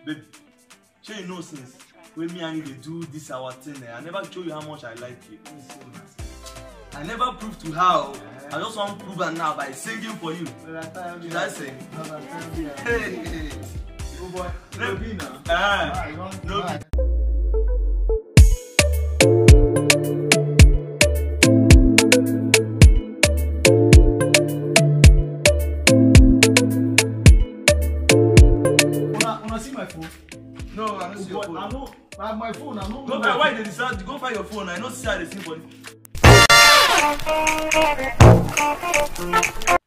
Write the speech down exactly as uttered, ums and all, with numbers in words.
Baby, sure you know since when me and you they do this our thing, eh, I never show you how much I like you. I never proved to her. I just want to prove it now by singing for you. Did I sing? Hey, hey. Oh boy, no be now. Ah, no be. My phone. No, I don't see your phone. I know. I my phone. I know. Go find why they decide. Go find your phone. I know see how they sing for you.